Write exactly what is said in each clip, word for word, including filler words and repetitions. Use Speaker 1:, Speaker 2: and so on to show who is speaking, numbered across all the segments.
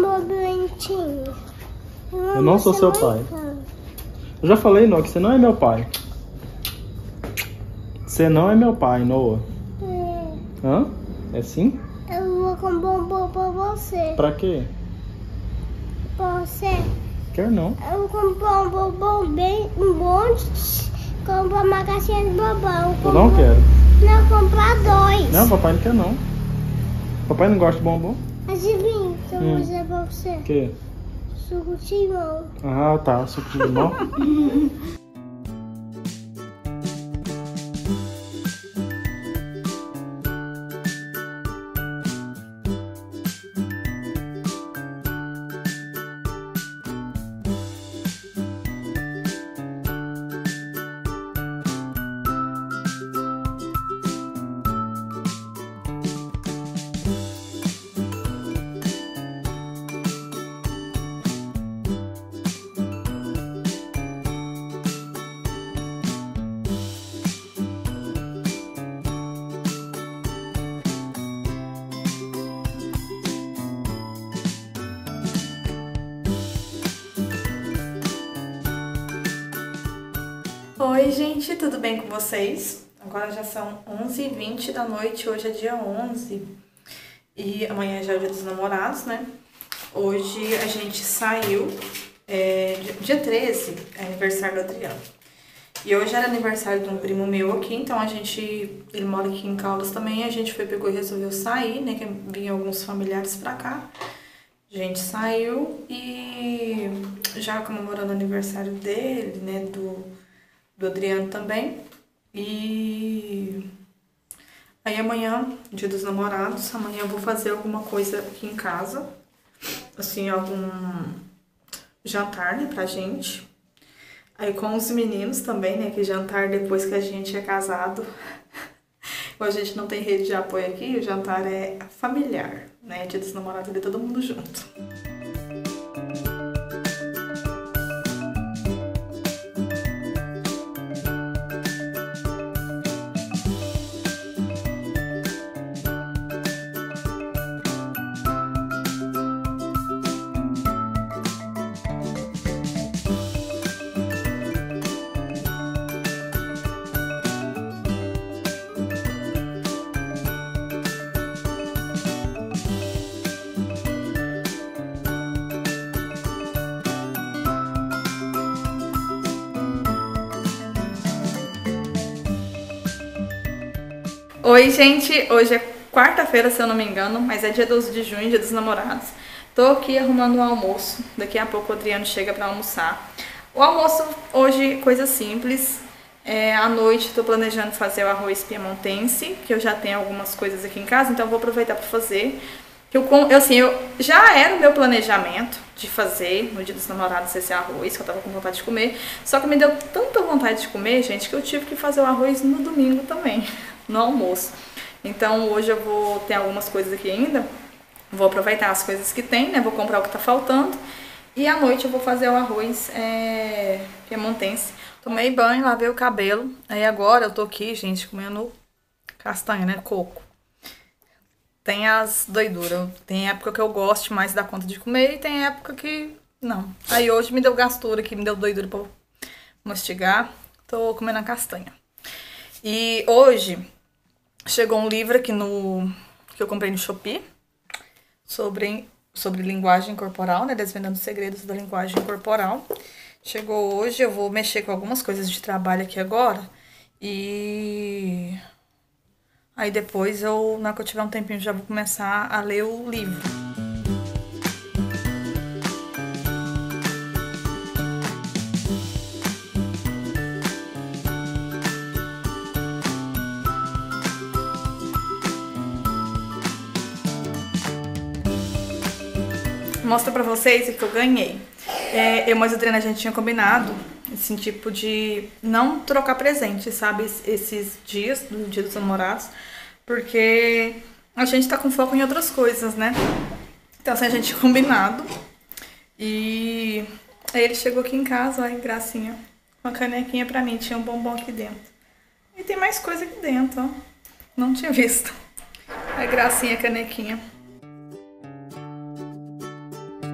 Speaker 1: tô doentinho. Eu,
Speaker 2: eu não sou seu pai. Eu já falei, Noah, que você não é meu pai. Você não é meu pai, Noah.
Speaker 1: É.
Speaker 2: Hã? É sim?
Speaker 1: Eu vou com bombom pra você.
Speaker 2: Pra quê?
Speaker 1: Pra você.
Speaker 2: Quer não.
Speaker 1: Eu vou comprar um bombom bem um monte. Comprar uma caixinha de bombom.
Speaker 2: Eu não quero.
Speaker 1: Não, comprar dois.
Speaker 2: Não, papai não quer não. Papai não gosta de bombom.
Speaker 1: Adivinha, que eu vou
Speaker 2: Hum.
Speaker 1: dizer pra você.
Speaker 2: O quê?
Speaker 1: Suco de limão.
Speaker 2: Ah, tá. Suco de limão.
Speaker 3: Oi gente, tudo bem com vocês? Agora já são onze e vinte da noite, hoje é dia onze e amanhã já é o dia dos namorados, né? Hoje a gente saiu, é, dia treze, é aniversário do Adriano. E hoje era aniversário de um primo meu aqui, então a gente, ele mora aqui em Caldas também, a gente foi, pegou e resolveu sair, né? Que vinham alguns familiares pra cá. A gente saiu e já comemorando o aniversário dele, né? Do... do Adriano também. E aí amanhã, dia dos namorados, amanhã eu vou fazer alguma coisa aqui em casa, assim, algum jantar, né, pra gente. Aí com os meninos também, né, que jantar depois que a gente é casado. Como a gente não tem rede de apoio aqui, o jantar é familiar, né, dia dos namorados, ali todo mundo junto. Oi gente, hoje é quarta-feira se eu não me engano, mas é dia doze de junho, dia dos namorados. Tô aqui arrumando o almoço, daqui a pouco o Adriano chega pra almoçar. O almoço hoje, coisa simples, é, à noite tô planejando fazer o arroz piemontense, que eu já tenho algumas coisas aqui em casa, então eu vou aproveitar pra fazer. Eu, eu, assim, eu, já era o meu planejamento de fazer no dia dos namorados esse arroz, que eu tava com vontade de comer, só que me deu tanta vontade de comer, gente, que eu tive que fazer o arroz no domingo também, no almoço. Então hoje eu vou ter algumas coisas aqui ainda, vou aproveitar as coisas que tem, né, vou comprar o que tá faltando, e à noite eu vou fazer o arroz é, piemontense. Tomei banho, lavei o cabelo, aí agora eu tô aqui, gente, comendo castanha, né, coco. Tem as doiduras, tem época que eu gosto mais da conta de comer e tem época que não. Aí hoje me deu gastura aqui, me deu doidura pra mastigar, tô comendo a castanha. E hoje chegou um livro aqui no que eu comprei no Shopee sobre, sobre linguagem corporal, né, desvendando os segredos da linguagem corporal. Chegou hoje, eu vou mexer com algumas coisas de trabalho aqui agora e... aí depois, eu, na hora que eu tiver um tempinho, já vou começar a ler o livro. Vou mostrar pra vocês o que eu ganhei. É, eu e a Adriana, a gente tinha combinado esse tipo de não trocar presente, sabe? Esses dias, do dia dos namorados. Porque a gente tá com foco em outras coisas, né? Então, assim, a gente combinado. E aí ele chegou aqui em casa, olha, gracinha. Uma canequinha pra mim, tinha um bombom aqui dentro. E tem mais coisa aqui dentro, ó. Não tinha visto. A gracinha, a canequinha.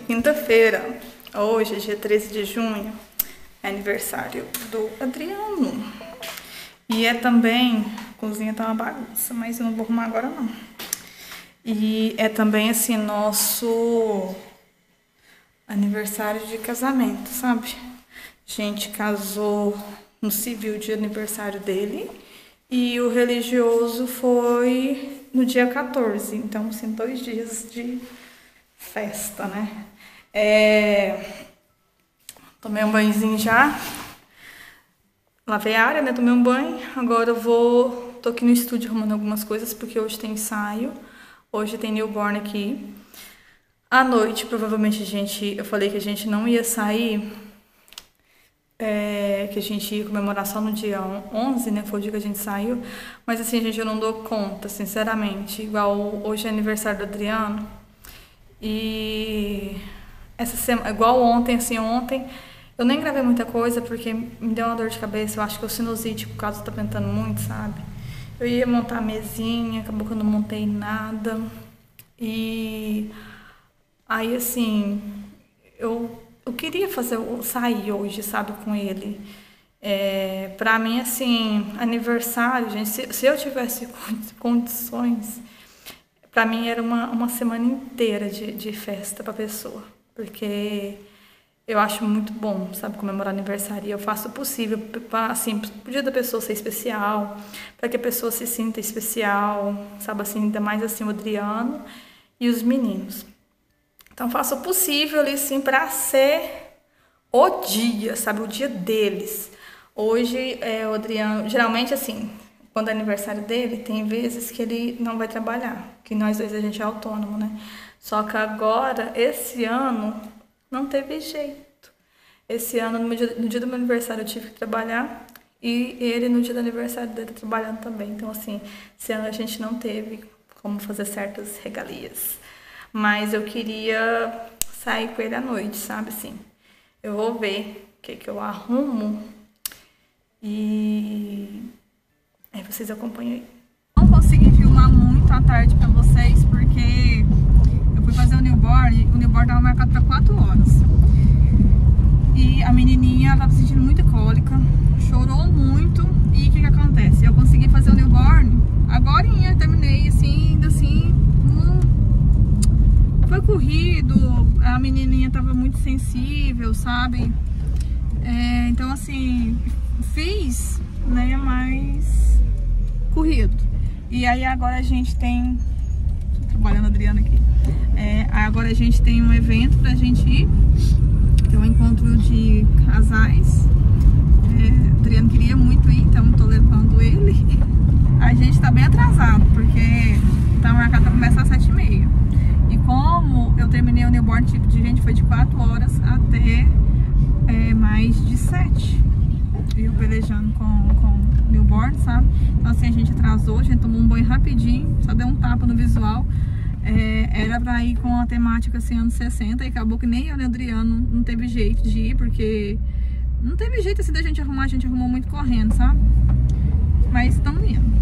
Speaker 3: quinta-feira, hoje, dia treze de junho, é aniversário do Adriano. E é também, a cozinha tá uma bagunça, mas eu não vou arrumar agora não. E é também, assim, nosso aniversário de casamento, sabe? A gente casou no civil de aniversário dele e o religioso foi no dia quatorze. Então, assim, dois dias de festa, né? É... Tomei um banhozinho já. Lavei a área, né? Tomei um banho. Agora eu vou... Tô aqui no estúdio arrumando algumas coisas, porque hoje tem ensaio. Hoje tem newborn aqui. À noite, provavelmente, a gente... Eu falei que a gente não ia sair... É, que a gente ia comemorar só no dia onze, né? Foi o dia que a gente saiu. Mas, assim, gente, eu não dou conta, sinceramente. Igual hoje é aniversário do Adriano. E... Essa semana... Igual ontem, assim, ontem... Eu nem gravei muita coisa porque me deu uma dor de cabeça. Eu acho que o sinusite, por causa tá ventando muito, sabe? Eu ia montar a mesinha, acabou que eu não montei nada. E aí, assim, eu, eu queria fazer, sair hoje, sabe, com ele. É, pra mim, assim, aniversário, gente, se, se eu tivesse condições, pra mim era uma, uma semana inteira de, de festa pra pessoa. Porque... Eu acho muito bom, sabe, comemorar aniversário. E eu faço o possível, pra, assim, pro dia da pessoa ser especial, para que a pessoa se sinta especial, sabe, assim, ainda mais assim o Adriano e os meninos. Então, faço o possível ali, assim, para ser o dia, sabe, o dia deles. Hoje, é, o Adriano, geralmente, assim, quando é aniversário dele, tem vezes que ele não vai trabalhar, que nós dois a gente é autônomo, né? Só que agora, esse ano... Não teve jeito. Esse ano, no dia, no dia do meu aniversário, eu tive que trabalhar. E ele, no dia do aniversário dele, trabalhando também. Então, assim, esse ano a gente não teve como fazer certas regalias. Mas eu queria sair com ele à noite, sabe, assim. Eu vou ver o que, que eu arrumo. E... aí vocês acompanham aí. Não consegui filmar muito à tarde pra vocês, porque... fui fazer o newborn, o newborn estava marcado para quatro horas. E a menininha estava sentindo muita cólica, chorou muito. E o que que acontece? Eu consegui fazer o newborn, agorinha, terminei assim, ainda assim, não... foi corrido, a menininha estava muito sensível, sabe? É, então assim, fiz, né, mas corrido. E aí agora a gente tem... trabalhando a Adriana aqui. É, agora a gente tem um evento pra gente ir, que é um encontro de casais. É, o Adriano queria muito ir, então tô levando ele. A gente tá bem atrasado, porque tá marcado pra começar às sete e meia. E como eu terminei o newborn, tipo de gente foi de quatro horas até é, mais de sete. Eu pelejando com, com newborn, sabe? Então assim, a gente atrasou, a gente tomou um banho rapidinho, só deu um tapa no visual. É, era pra ir com a temática assim, anos sessenta, e acabou que nem eu nem o Adriano não teve jeito de ir, porque não teve jeito assim da gente arrumar, a gente arrumou muito correndo, sabe? Mas estamos indo.